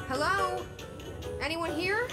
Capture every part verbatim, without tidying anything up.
Hello? Anyone here?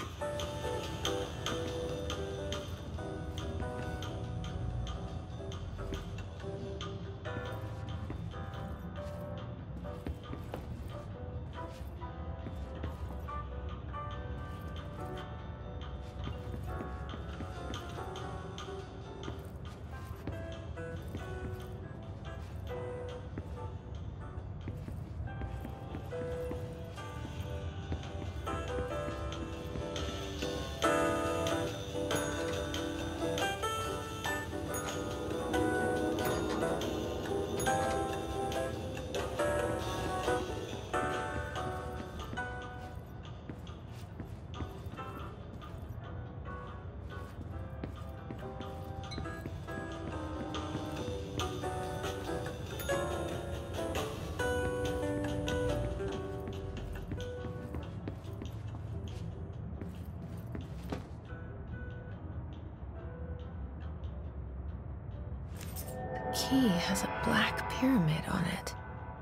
The key has a black pyramid on it.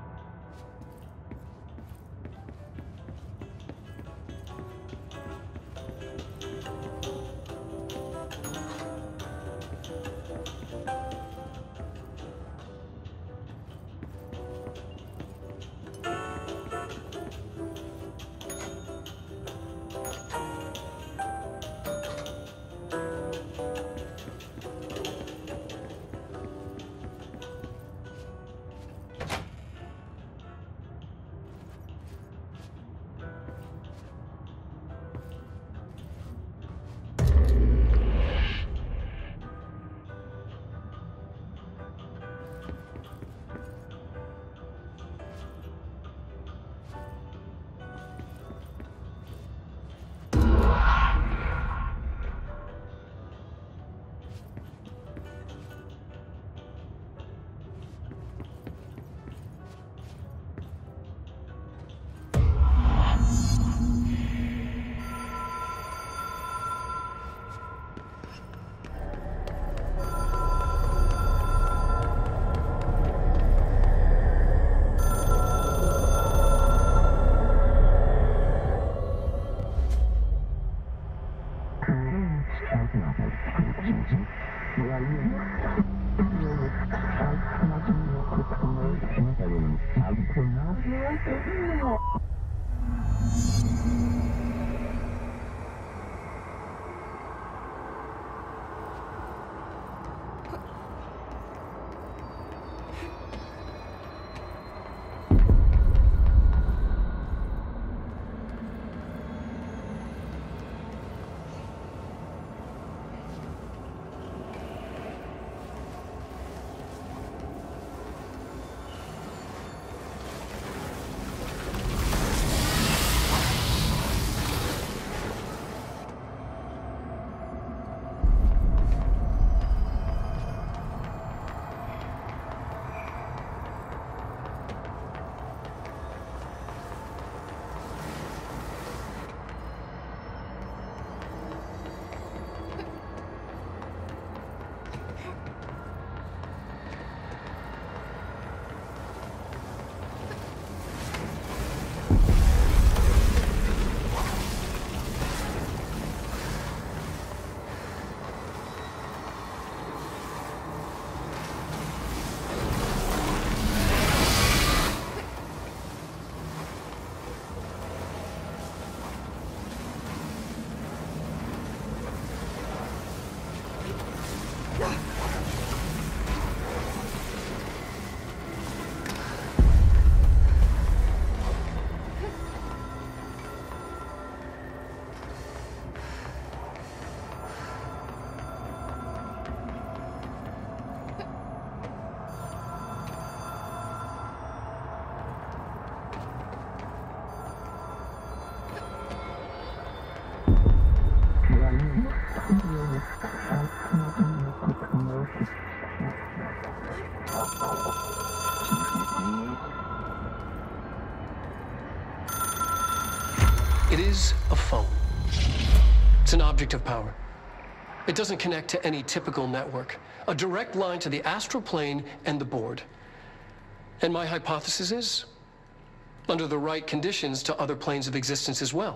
It is a phone. It's an object of power. It doesn't connect to any typical network. A direct line to the astral plane and the board. And my hypothesis is, under the right conditions, to other planes of existence as well.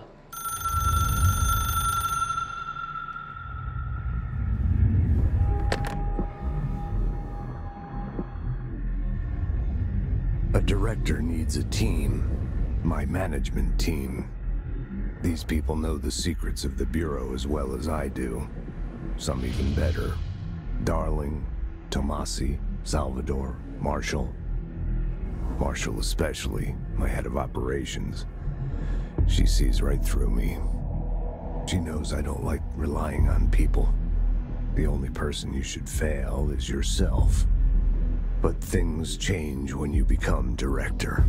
A director needs a team. My management team. These people know the secrets of the Bureau as well as I do. Some even better. Darling, Tomasi, Salvador, Marshall. Marshall especially, my head of operations. She sees right through me. She knows I don't like relying on people. The only person you should fail is yourself. But things change when you become director.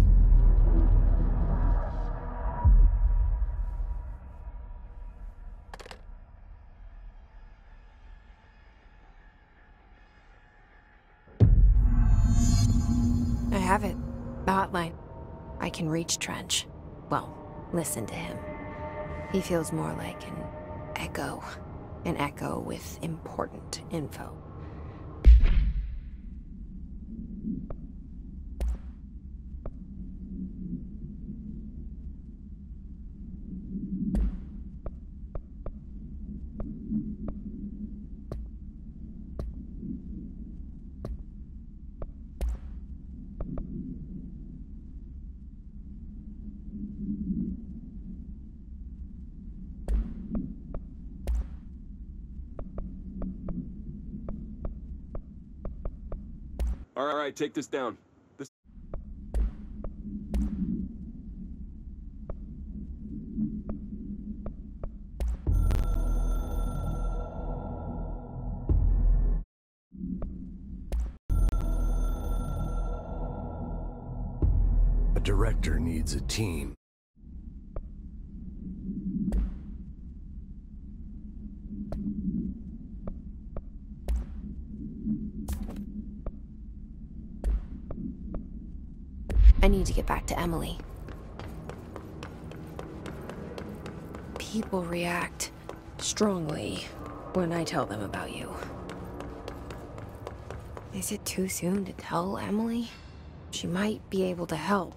I have it. The hotline. I can reach Trench. Well, listen to him. He feels more like an echo. An echo with important info. All right, take this down. This A director needs a team. I need to get back to Emily. People react strongly when I tell them about you. Is it too soon to tell Emily? She might be able to help.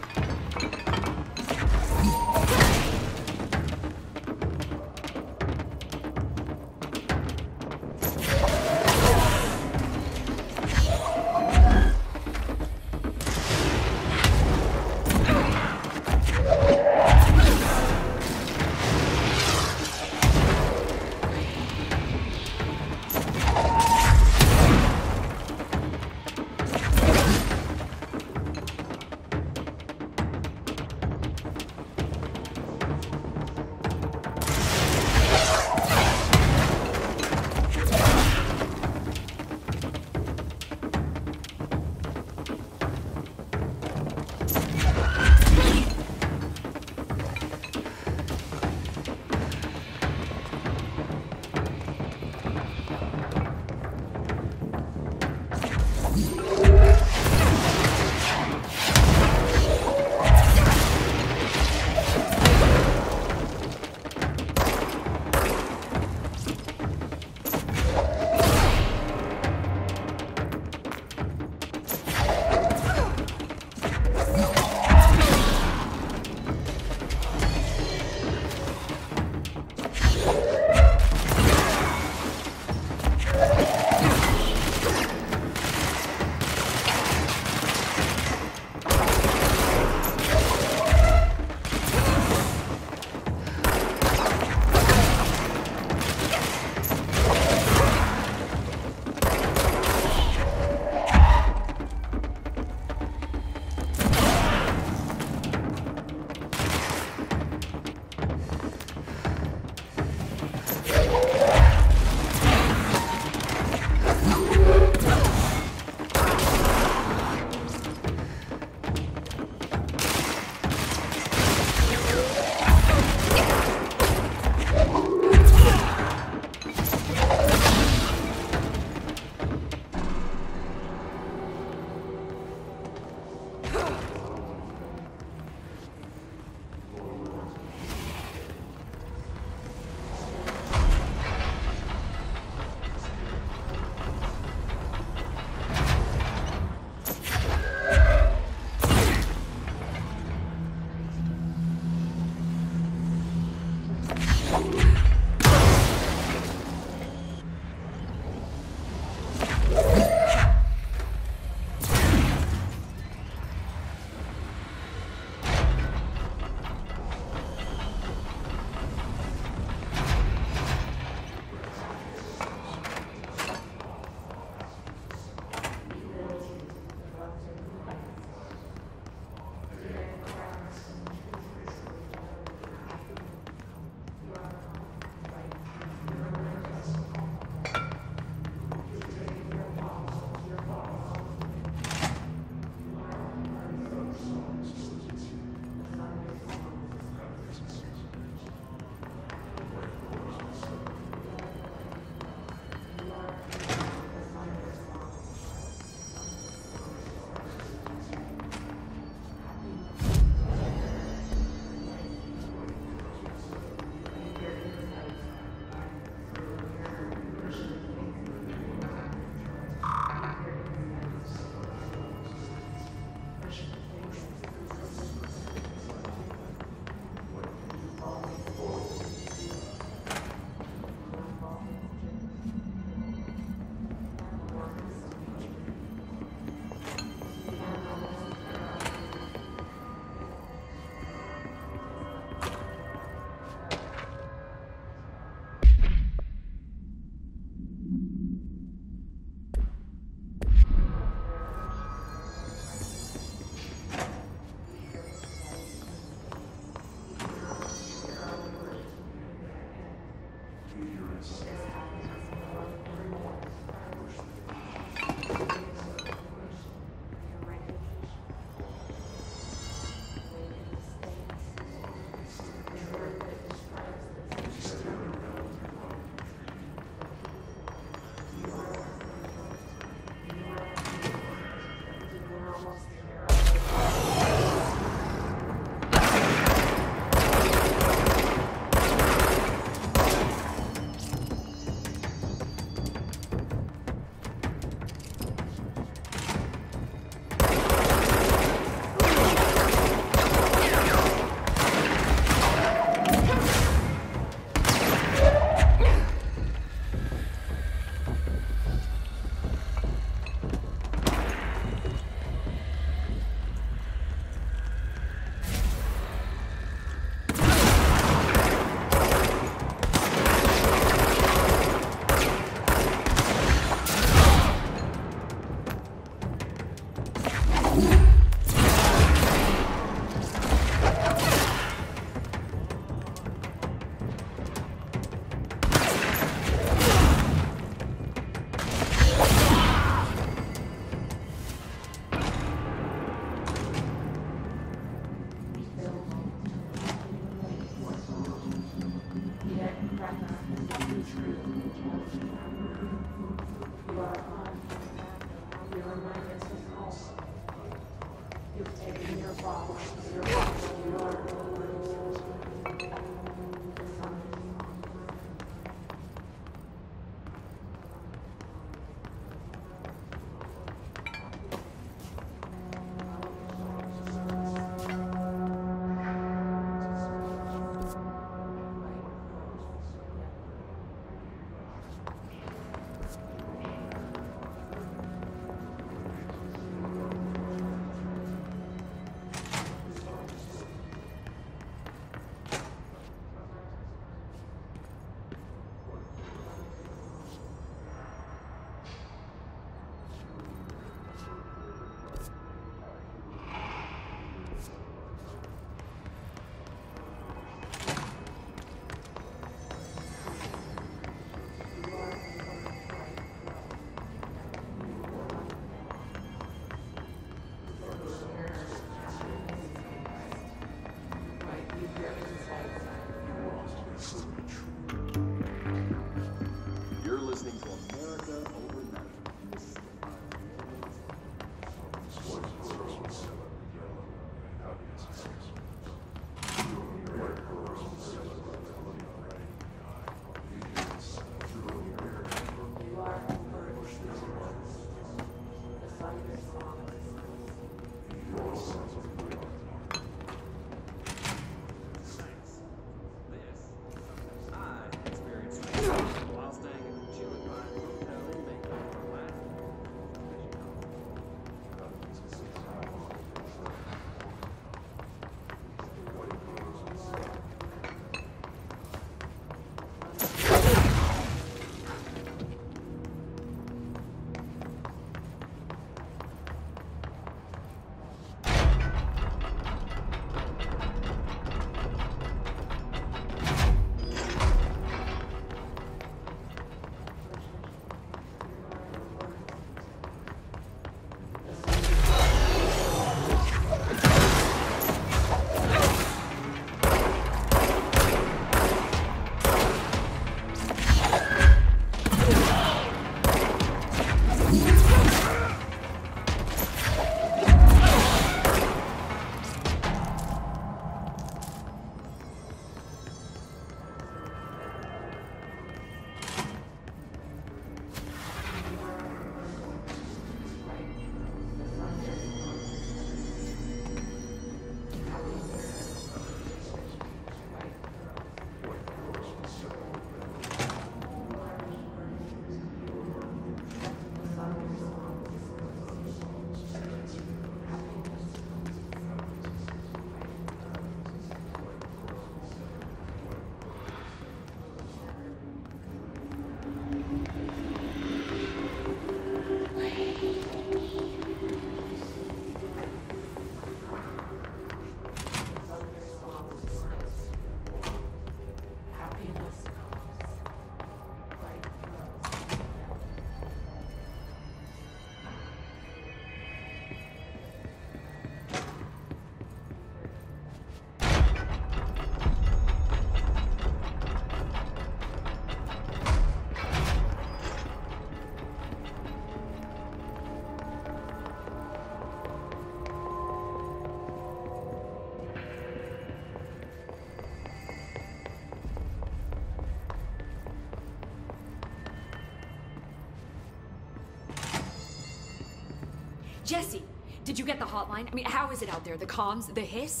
Jesse, did you get the hotline? I mean, how is it out there? The comms? The hiss?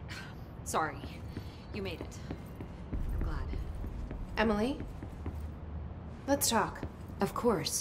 Sorry. You made it. I'm glad. Emily? Let's talk. Of course.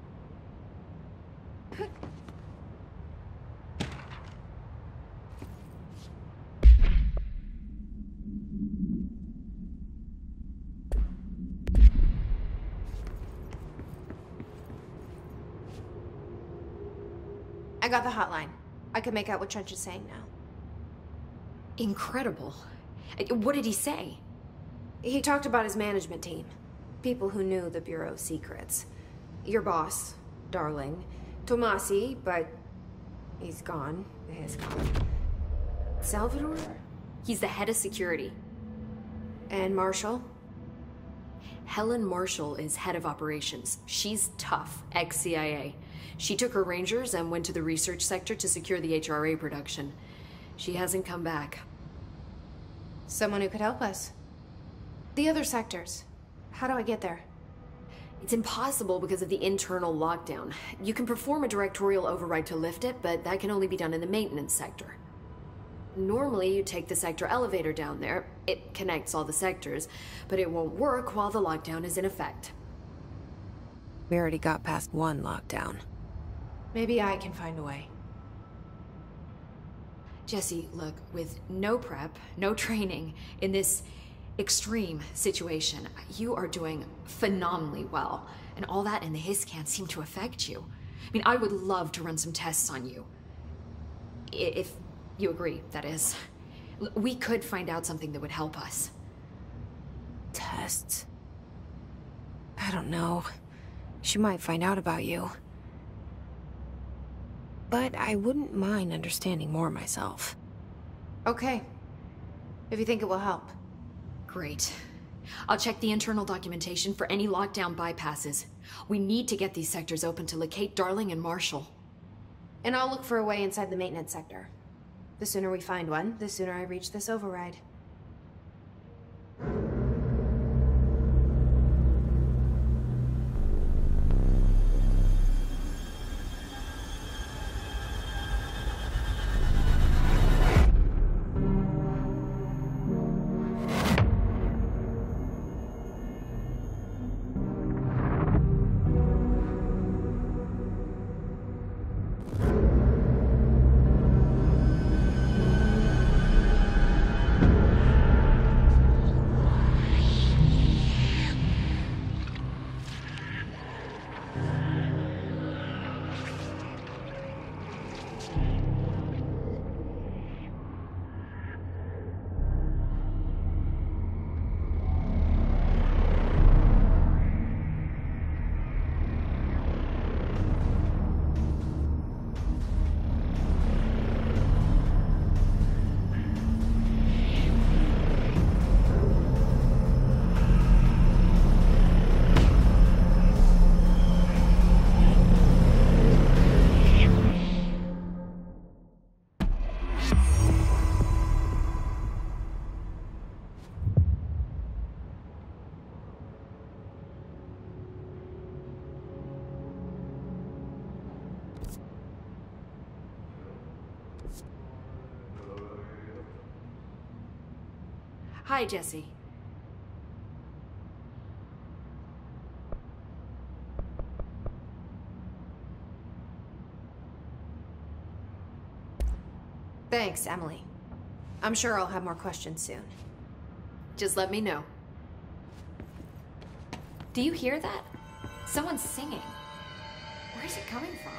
I got the hotline. I can make out what Trench is saying now. Incredible. What did he say? He talked about his management team. People who knew the Bureau's secrets. Your boss, Darling. Tomasi, but he's gone. He's gone. Salvador? He's the head of security. And Marshall? Helen Marshall is head of operations. She's tough, ex-C I A. She took her Rangers and went to the research sector to secure the H R A production. She hasn't come back. Someone who could help us. The other sectors. How do I get there? It's impossible because of the internal lockdown. You can perform a directorial override to lift it, but that can only be done in the maintenance sector. Normally, you take the sector elevator down there. It connects all the sectors, but it won't work while the lockdown is in effect. We already got past one lockdown. Maybe I can find a way. Jesse, look, with no prep, no training, in this extreme situation, you are doing phenomenally well. And all that and the hiss can't seem to affect you. I mean, I would love to run some tests on you. I- if you agree, that is. L- we could find out something that would help us. Tests? I don't know. She might find out about you. But I wouldn't mind understanding more myself. Okay. If you think it will help. Great. I'll check the internal documentation for any lockdown bypasses. We need to get these sectors open to locate Darling and Marshall. And I'll look for a way inside the maintenance sector. The sooner we find one, the sooner I reach this override. Hi, Jesse. Thanks, Emily. I'm sure I'll have more questions soon. Just let me know. Do you hear that? Someone's singing. Where's it coming from?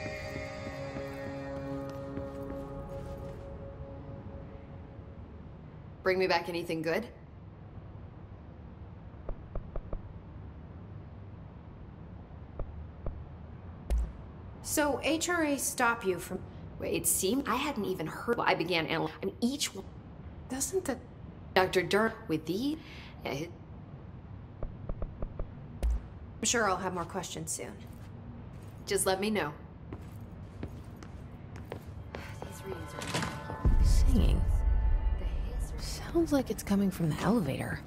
Bring me back anything good? So H R A stop you from... Wait, it seemed I hadn't even heard. I began analyzing. I mean, each one. Doesn't the... Doctor Dur with the. Uh, I'm sure I'll have more questions soon. just let me know. These readings are... Singing. Sounds like it's coming from the elevator.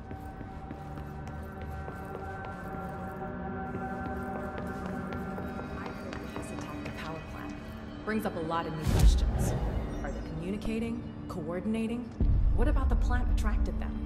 Brings up a lot of new questions. Are they communicating? Coordinating? What about the plant attracted them?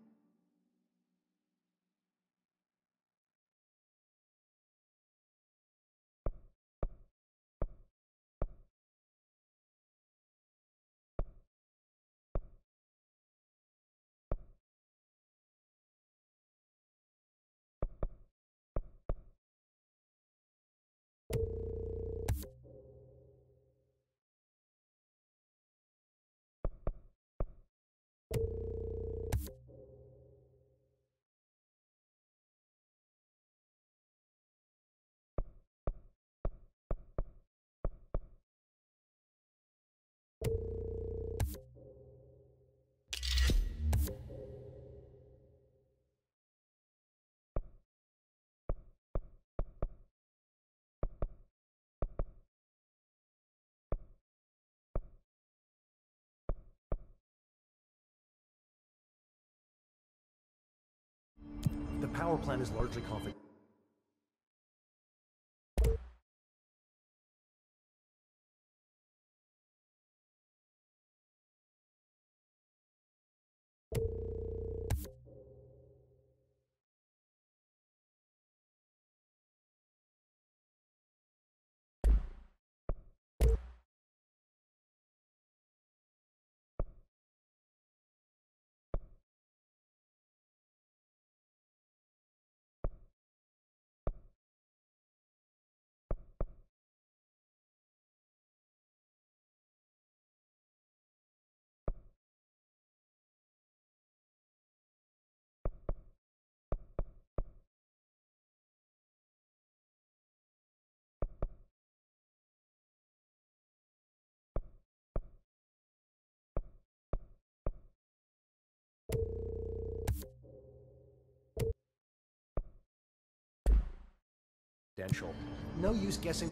The power plant is largely confident. No use guessing.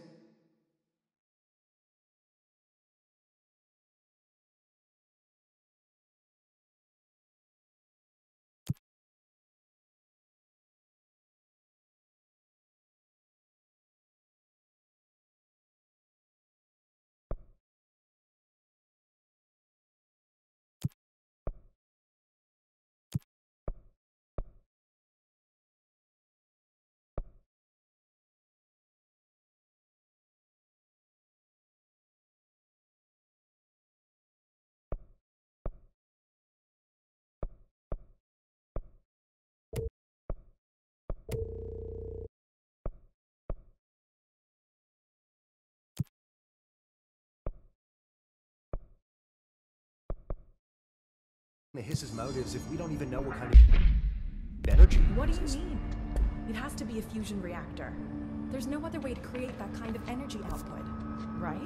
The hiss's motives if we don't even know what kind of energy. What do you mean? It has to be a fusion reactor. There's no other way to create that kind of energy output, right?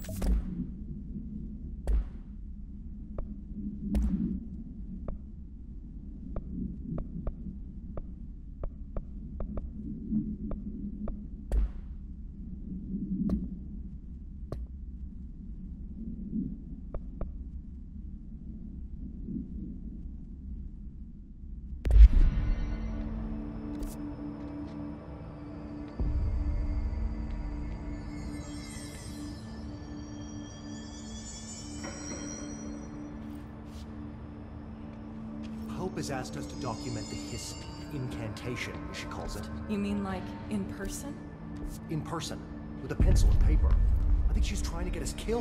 Hope has asked us to document the Hiss incantation, she calls it. You mean like in person? In person, with a pencil and paper. I think she's trying to get us killed.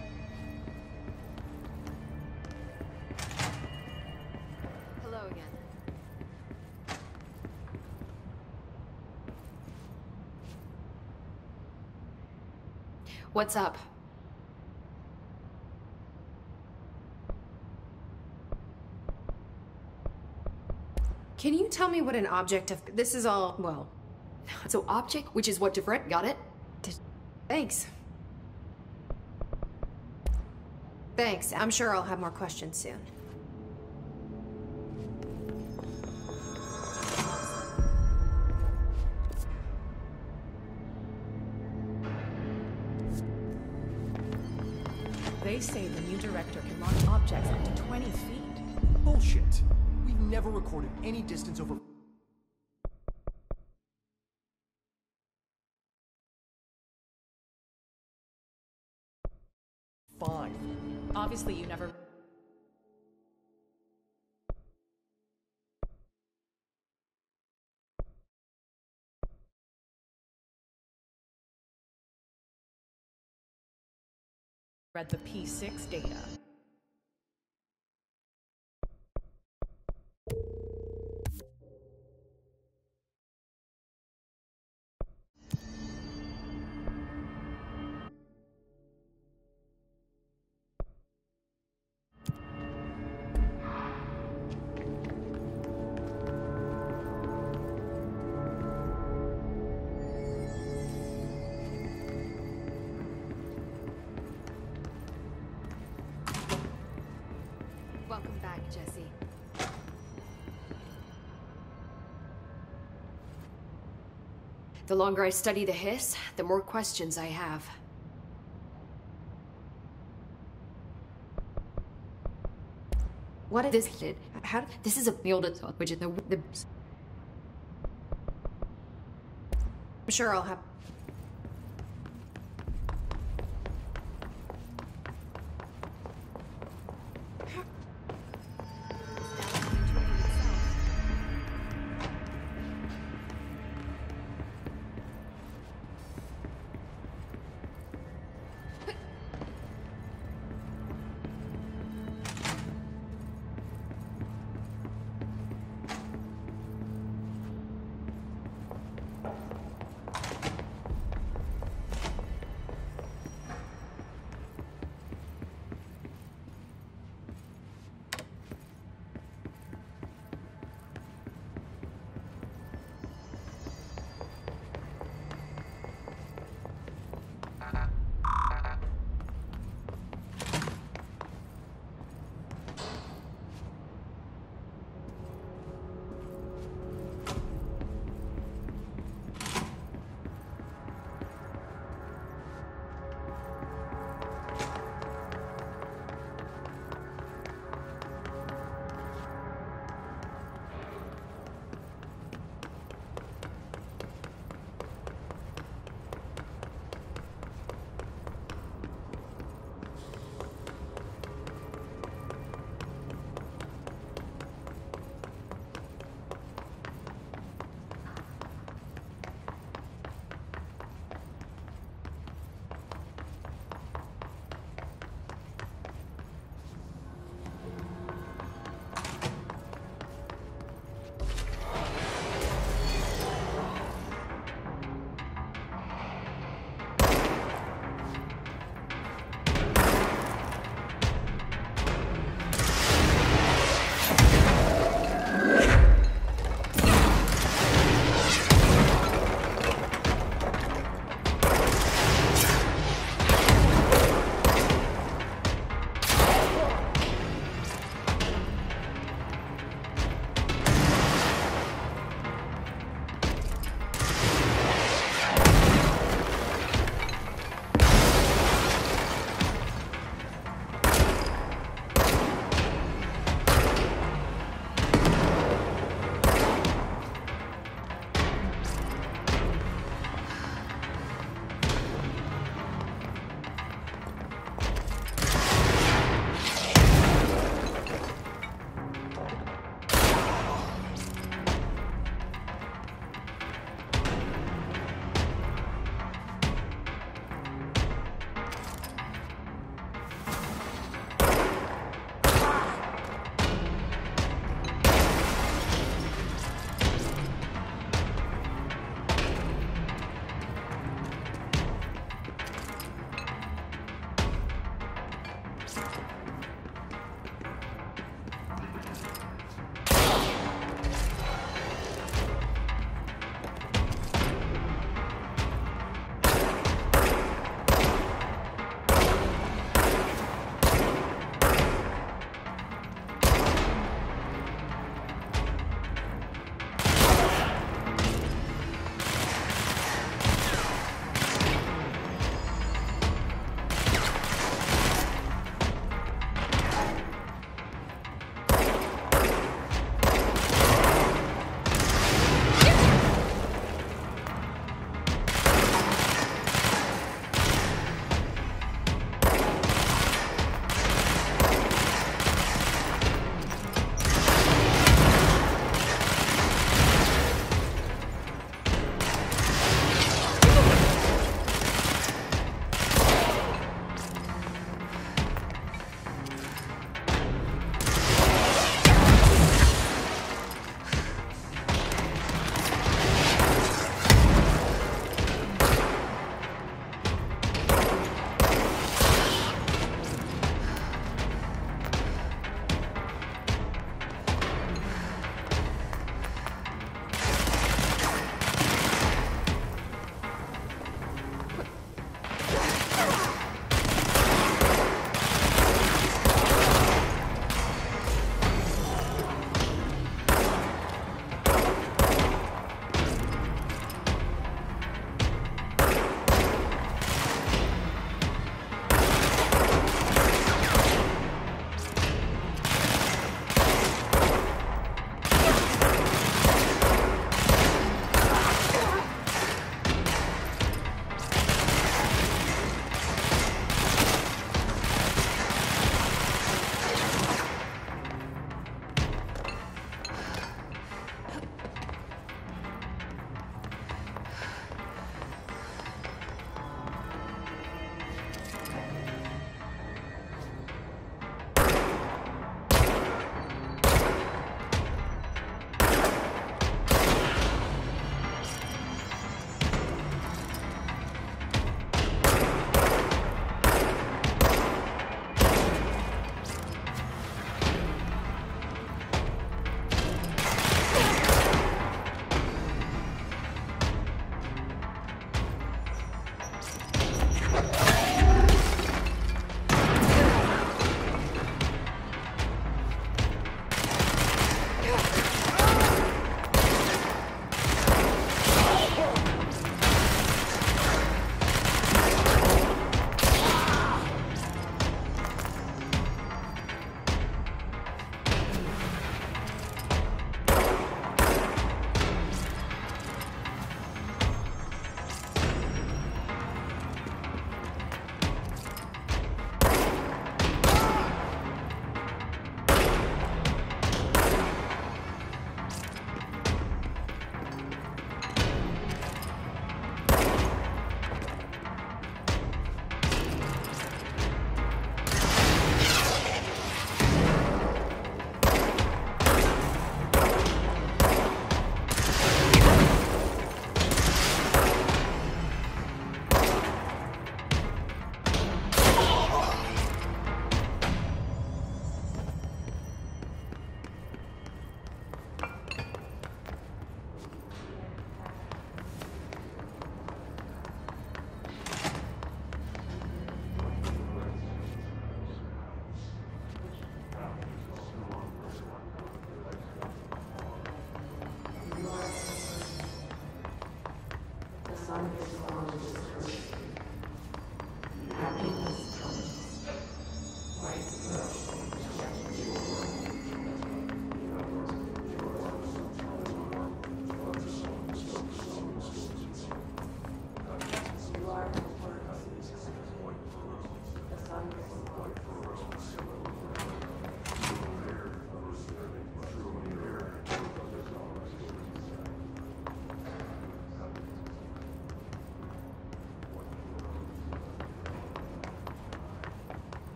Hello again. What's up? Can you tell me what an object of... This is all, well... So object, which is what different, got it? Thanks. Thanks. I'm sure I'll have more questions soon. They say the new director can launch objects up to twenty feet. Bullshit. We've never recorded any distance over... Five. Obviously, you never... read the P six data. Welcome back, Jesse. The longer I study the Hiss, the more questions I have. What is... This did. How... This is a field of which is the the. I'm sure I'll have...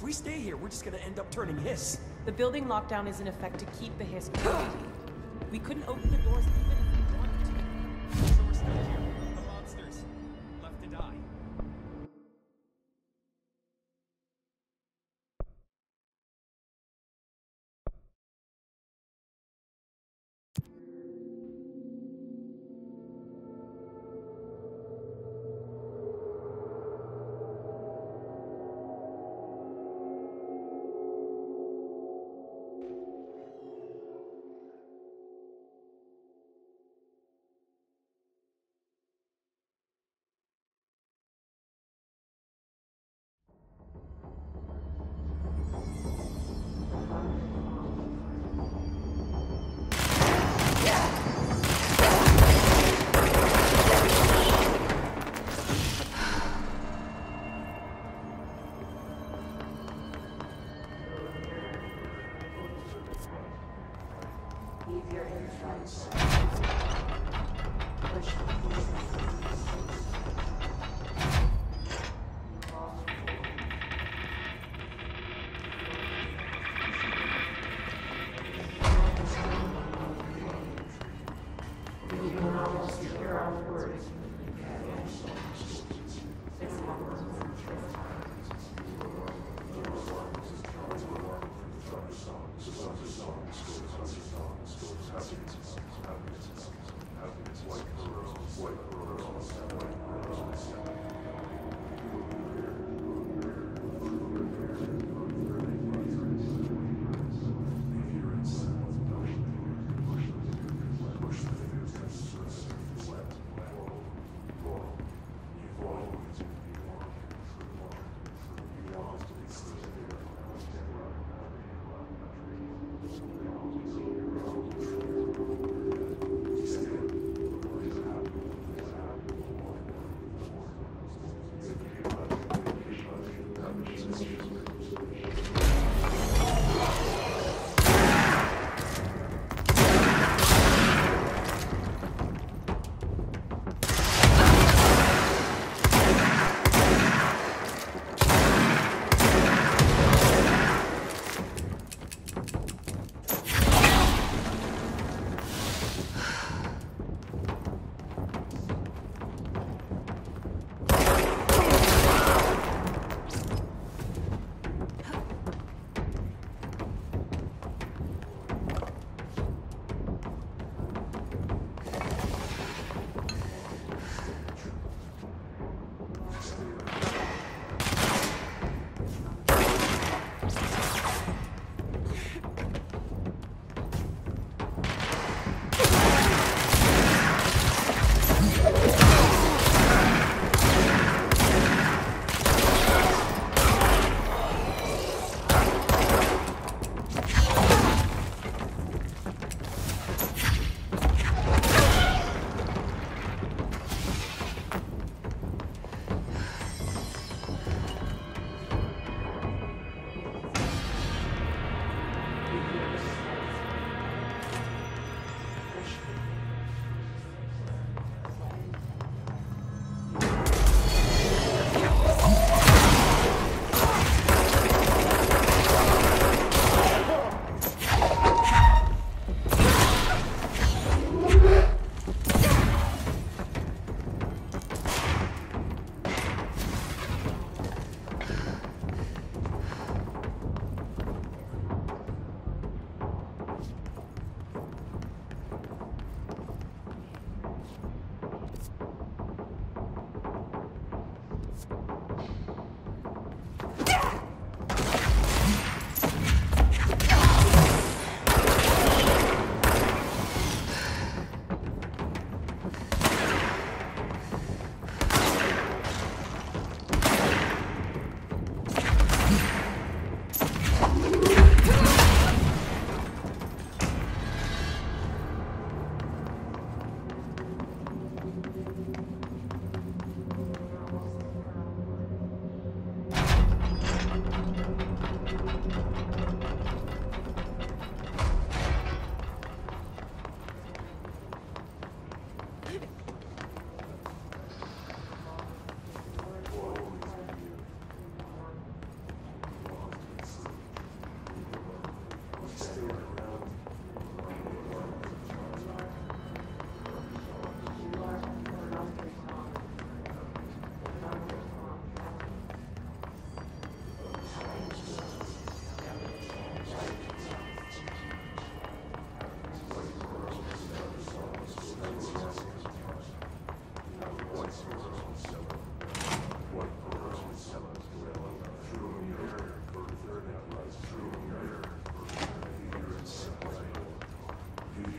we stay here, we're just gonna end up turning Hiss. The building lockdown is in effect to keep the Hiss contained. We couldn't open the doors even if we wanted to. So we're stuck here. The monsters. Left to die.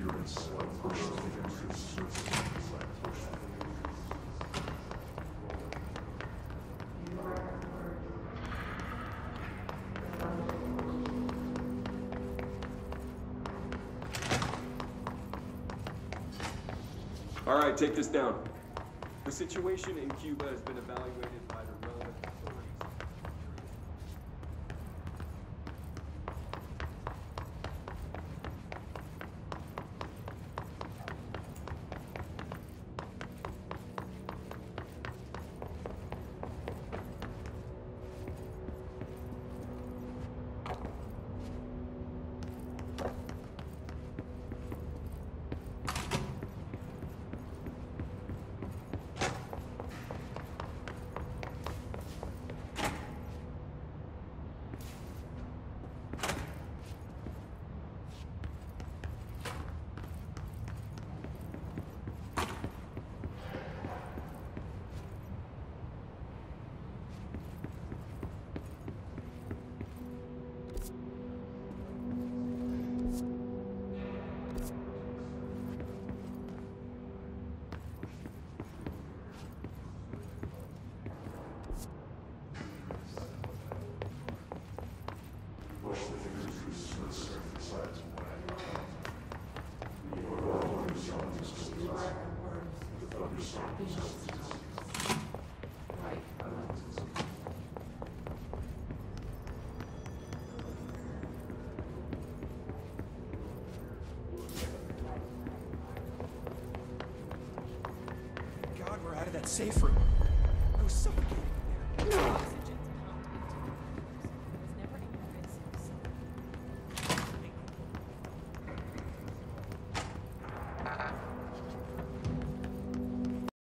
All right, take this down. The situation in Cuba has been evaluated by the relevant authorities. God, we're out of that safe room. I was suffocating in there.